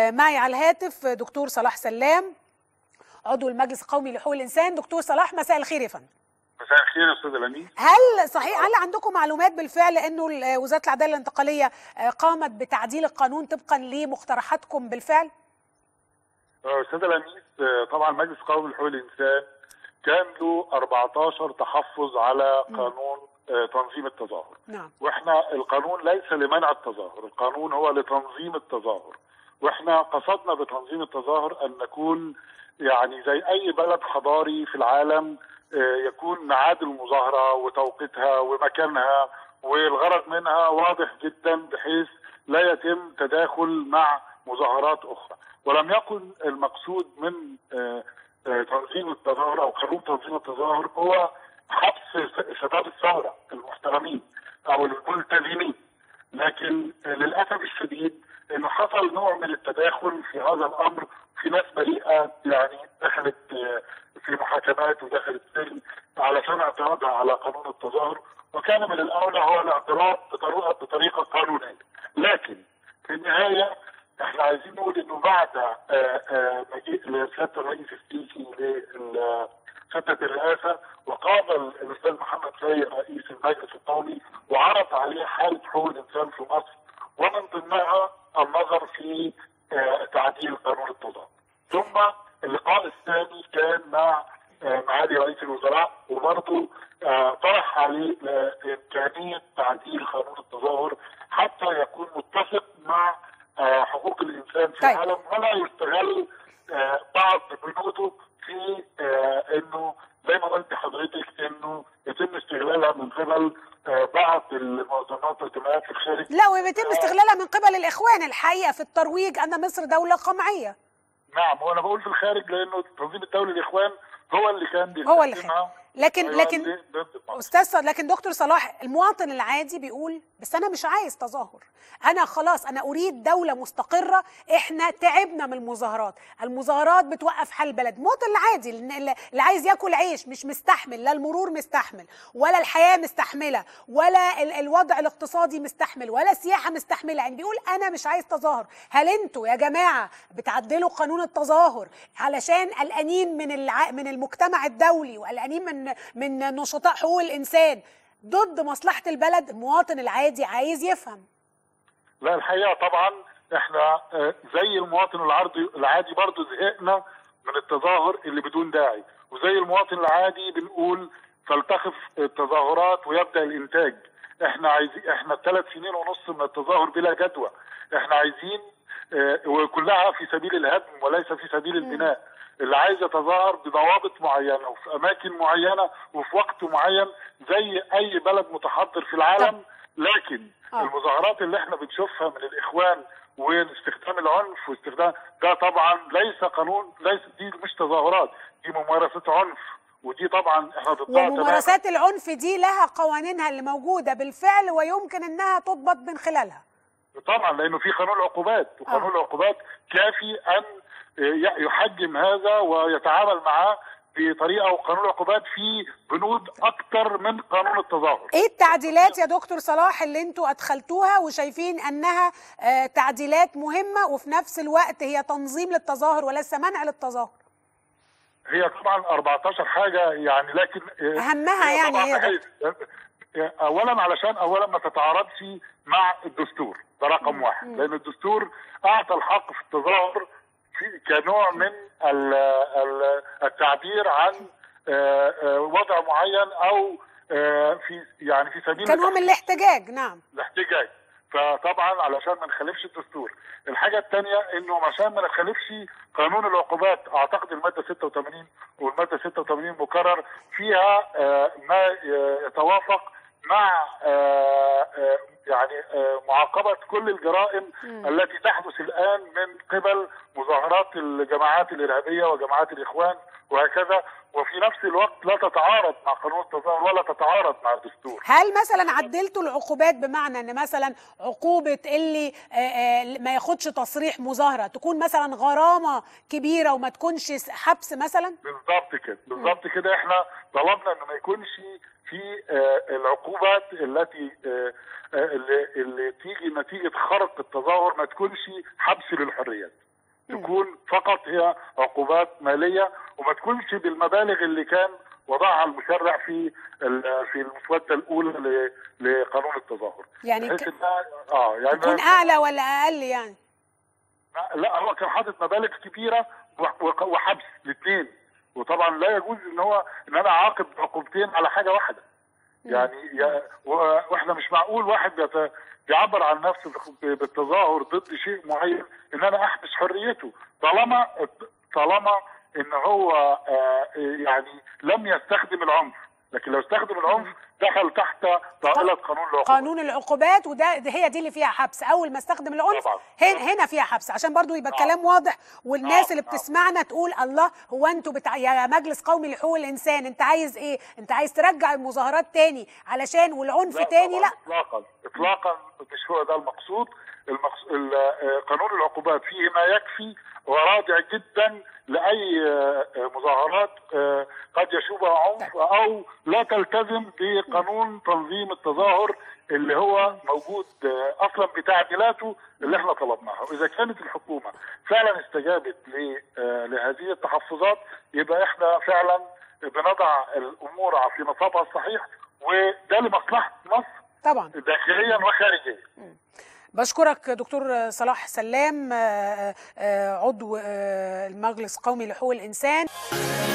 معي على الهاتف دكتور صلاح سلام، عضو المجلس القومي لحقوق الإنسان. دكتور صلاح، مساء الخير يا فندم. مساء الخير يا استاذ لميس. هل عندكم معلومات بالفعل انه وزارة العدالة الانتقالية قامت بتعديل القانون طبقا لمقترحاتكم بالفعل؟ استاذ لميس، طبعا مجلس قومي لحقوق الانسان كان له 14 تحفظ على قانون تنظيم التظاهر. نعم. واحنا القانون ليس لمنع التظاهر، القانون هو لتنظيم التظاهر، واحنا قصدنا بتنظيم التظاهر ان نكون يعني زي اي بلد حضاري في العالم، يكون ميعاد المظاهره وتوقيتها ومكانها والغرض منها واضح جدا بحيث لا يتم تداخل مع مظاهرات اخرى. ولم يكن المقصود من تنظيم التظاهر او قانون تنظيم التظاهر هو حبس شباب الثوره المحترمين او الملتزمين، لكن للاسف الشديد انه حصل نوع من التداخل في هذا الامر، في ناس بريئه يعني دخلت في محاكمات ودخلت سجن علشان اعتراضها على قانون التظاهر، وكان من الاولى هو الاعتراض بطريقه قانونيه. لكن في النهايه احنا عايزين نقول انه بعد مجيء سياده الرئيس السيسي لسده الرئاسه وقابل الاستاذ محمد سيد رئيس المجلس القومي وعرض عليه حاله حقوق الانسان في مصر، ومن ضمنها النظر في تعديل قانون التظاهر. ثم اللقاء الثاني كان مع معالي رئيس الوزراء، وبرضه طرح عليه امكانيه تعديل قانون التظاهر حتى يكون متفق مع حقوق الانسان في العالم، ولا يستغل بعض بنوده في انه زي ما قلت حضرتك انه يتم استغلالها من قبل بعض المنظمات والجمعيات في الخارج. لا، ويتم استغلالها من قبل الاخوان الحقيقه في الترويج ان مصر دوله قمعيه. نعم، وانا بقول في الخارج لانه التنظيم الدولي الاخوان هو اللي كان بيستخدمها. لكن استاذ، لكن دكتور صلاح، المواطن العادي بيقول بس انا مش عايز تظاهر، انا خلاص انا اريد دوله مستقره، احنا تعبنا من المظاهرات بتوقف حال البلد. المواطن العادي اللي عايز ياكل عيش مش مستحمل، لا المرور مستحمل ولا الحياه مستحمله ولا الوضع الاقتصادي مستحمل ولا السياحه مستحمله، يعني بيقول انا مش عايز تظاهر. هل انتوا يا جماعه بتعدلوا قانون التظاهر علشان قلقانين من المجتمع الدولي وقلقانين من نشطاء حقوق الانسان ضد مصلحه البلد؟ المواطن العادي عايز يفهم. لا، الحقيقه طبعا احنا زي المواطن العادي برضه زهقنا من التظاهر اللي بدون داعي، وزي المواطن العادي بنقول تلتخف التظاهرات ويبدا الانتاج. احنا 3 سنين ونص من التظاهر بلا جدوى، احنا عايزين وكلها في سبيل الهدم وليس في سبيل البناء. اللي عايز يتظاهر بضوابط معينه وفي اماكن معينه وفي وقت معين زي اي بلد متحضر في العالم. لكن المظاهرات اللي احنا بنشوفها من الاخوان واستخدام العنف واستخدام ده طبعا ليس قانون، دي مش تظاهرات، دي ممارسات عنف، ودي طبعا احنا ضدها. وممارسات العنف دي لها قوانينها اللي موجوده بالفعل ويمكن انها تضبط من خلالها. طبعا لانه في قانون العقوبات، وقانون العقوبات كافي ان يحجم هذا ويتعامل معاه بطريقه، وقانون العقوبات فيه بنود اكتر من قانون التظاهر. ايه التعديلات يا دكتور صلاح اللي انتوا ادخلتوها وشايفين انها تعديلات مهمه وفي نفس الوقت هي تنظيم للتظاهر وليس منع للتظاهر؟ هي طبعا 14 حاجه يعني، لكن اهمها يعني ايه؟ اولا ما تتعارضش مع الدستور، ده رقم واحد، لان الدستور اعطى الحق في التظاهر كنوع من التعبير عن وضع معين او في سبيل كنوع من الاحتجاج. نعم، الاحتجاج. فطبعا علشان ما نخالفش الدستور. الحاجه الثانيه انه عشان ما نخالفش قانون العقوبات، اعتقد الماده 86 والماده 86 مكرر فيها ما يتوافق مع معاقبه كل الجرائم التي تحدث الان من قبل مظاهرات الجماعات الارهابيه وجماعات الاخوان وهكذا، وفي نفس الوقت لا تتعارض مع قانون التظاهر ولا تتعارض مع الدستور. هل مثلا عدلتوا العقوبات بمعنى ان مثلا عقوبه اللي ما ياخدش تصريح مظاهره تكون مثلا غرامه كبيره وما تكونش حبس مثلا؟ بالظبط كده احنا طلبنا ان ما يكونش في العقوبات اللي تيجي نتيجه خرق التظاهر ما تكونش حبس للحريات. تكون فقط هي عقوبات ماليه وما تكونش بالمبالغ اللي كان وضعها المشرع في المسوده الاولى لقانون التظاهر. يعني يعني تكون اعلى ولا اقل يعني؟ لا، هو كان حاطط مبالغ كبيره وحبس الاثنين، وطبعا لا يجوز ان انا اعاقب عقوبتين على حاجه واحده. يعني واحنا مش معقول واحد بيعبر عن نفسه بالتظاهر ضد شيء معين ان انا احبس حريته طالما ان هو يعني لم يستخدم العنف. لكن لو استخدم العنف دخل تحت طائله قانون العقوبات، وده هي دي اللي فيها حبس. اول ما استخدم العنف هنا فيها حبس، عشان برضو يبقى الكلام واضح والناس اللي بتسمعنا تقول الله، هو انتوا يا مجلس قومي لحقوق الانسان انت عايز ايه؟ انت عايز ترجع المظاهرات تاني علشان والعنف تاني؟ لا اطلاقا مش هو ده المقصود. قانون العقوبات فيه ما يكفي ورادع جدا لأي مظاهرات قد يشوبها عنف أو لا تلتزم بقانون تنظيم التظاهر اللي هو موجود أصلا بتعديلاته اللي احنا طلبناها. وإذا كانت الحكومة فعلا استجابت لهذه التحفظات يبقى احنا فعلا بنضع الأمور في نصابها الصحيح، وده لمصلحة مصر طبعا داخليا وخارجيا. بشكرك دكتور صلاح سلام، عضو المجلس القومي لحقوق الإنسان.